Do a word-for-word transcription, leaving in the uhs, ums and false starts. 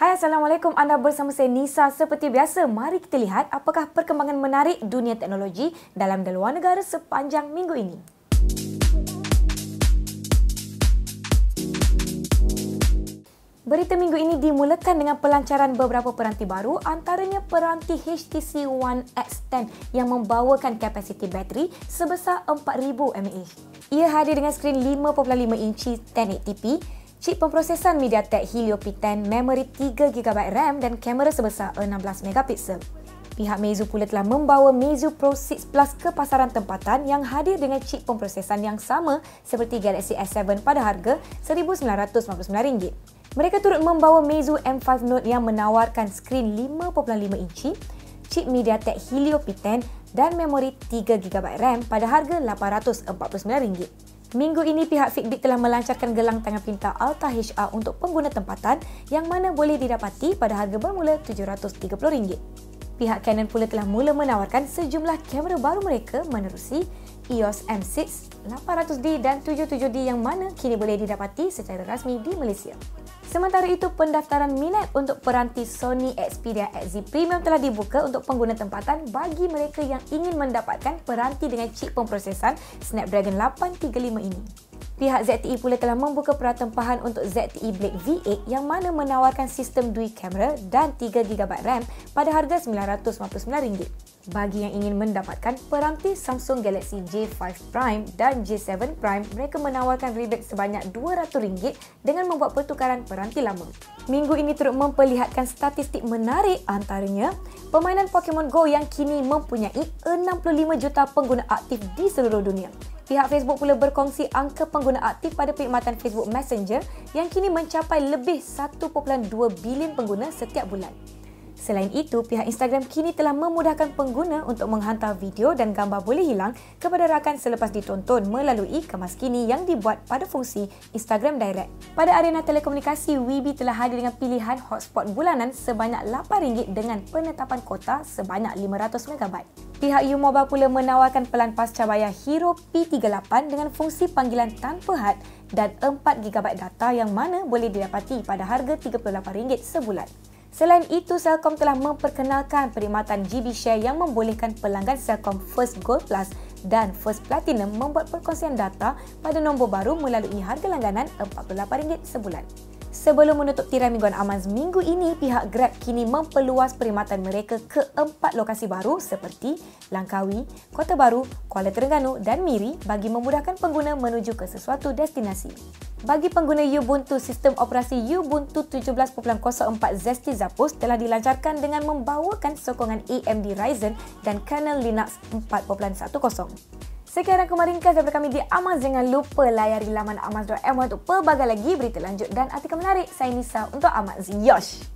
Hai, Assalamualaikum. Anda bersama saya Nisa. Seperti biasa, mari kita lihat apakah perkembangan menarik dunia teknologi dalam dan luar negara sepanjang minggu ini. Berita minggu ini dimulakan dengan pelancaran beberapa peranti baru, antaranya peranti H T C One X sepuluh yang membawakan kapasiti bateri sebesar empat ribu mAh. Ia hadir dengan skrin lima perpuluhan lima inci sepuluh lapan puluh p, chip pemprosesan MediaTek Helio P sepuluh, memori tiga gigabyte RAM dan kamera sebesar enam belas megapiksel. Pihak Meizu pula telah membawa Meizu Pro enam Plus ke pasaran tempatan yang hadir dengan chip pemprosesan yang sama seperti Galaxy S tujuh pada harga seribu sembilan ratus sembilan puluh sembilan ringgit. Mereka turut membawa Meizu M lima Note yang menawarkan skrin lima perpuluhan lima inci, chip MediaTek Helio P sepuluh dan memori tiga gigabyte RAM pada harga lapan ratus empat puluh sembilan ringgit. Minggu ini, pihak Fitbit telah melancarkan gelang tangan pintar Ultra H R untuk pengguna tempatan yang mana boleh didapati pada harga bermula tujuh ratus tiga puluh ringgit. Pihak Canon pula telah mula menawarkan sejumlah kamera baru mereka menerusi E O S M enam, lapan ratus D dan tujuh puluh tujuh D yang mana kini boleh didapati secara rasmi di Malaysia. Sementara itu, pendaftaran minat untuk peranti Sony Xperia X Z Premium telah dibuka untuk pengguna tempatan bagi mereka yang ingin mendapatkan peranti dengan chip pemprosesan Snapdragon lapan tiga lima ini. Pihak Z T E pula telah membuka pertempahan untuk Z T E Blade V lapan yang mana menawarkan sistem dual kamera dan tiga gigabyte RAM pada harga sembilan ratus sembilan puluh sembilan ringgit. Bagi yang ingin mendapatkan peranti Samsung Galaxy J lima Prime dan J tujuh Prime, mereka menawarkan rebate sebanyak dua ratus ringgit dengan membuat pertukaran peranti lama. Minggu ini turut memperlihatkan statistik menarik, antaranya permainan Pokemon Go yang kini mempunyai enam puluh lima juta pengguna aktif di seluruh dunia. Pihak Facebook pula berkongsi angka pengguna aktif pada perkhidmatan Facebook Messenger yang kini mencapai lebih satu perpuluhan dua bilion pengguna setiap bulan. Selain itu, pihak Instagram kini telah memudahkan pengguna untuk menghantar video dan gambar boleh hilang kepada rakan selepas ditonton melalui kemas kini yang dibuat pada fungsi Instagram Direct. Pada arena telekomunikasi, Weebee telah hadir dengan pilihan hotspot bulanan sebanyak lapan ringgit dengan penetapan kota sebanyak lima ratus megabyte. Pihak U-Mobile pula menawarkan pelan pascabayar Hero P tiga puluh lapan dengan fungsi panggilan tanpa had dan empat gigabyte data yang mana boleh didapati pada harga tiga puluh lapan ringgit sebulan. Selain itu, Celcom telah memperkenalkan perkhidmatan G B Share yang membolehkan pelanggan Celcom First Gold Plus dan First Platinum membuat perkongsian data pada nombor baru melalui harga langganan empat puluh lapan ringgit sebulan. Sebelum menutup tirai mingguan Amaz minggu ini, pihak Grab kini memperluas perkhidmatan mereka ke empat lokasi baru seperti Langkawi, Kota Baru, Kuala Terengganu dan Miri bagi memudahkan pengguna menuju ke sesuatu destinasi. Bagi pengguna Ubuntu, sistem operasi Ubuntu tujuh belas titik kosong empat Zesty Zappos telah dilancarkan dengan membawakan sokongan A M D Ryzen dan kernel Linux empat titik sepuluh. Sekian rangkuman ringkas daripada kami di Amaz. Jangan lupa layari laman amaz dot my untuk pelbagai lagi berita lanjut dan artikel menarik. Saya Nisa untuk Amaz. Yosh!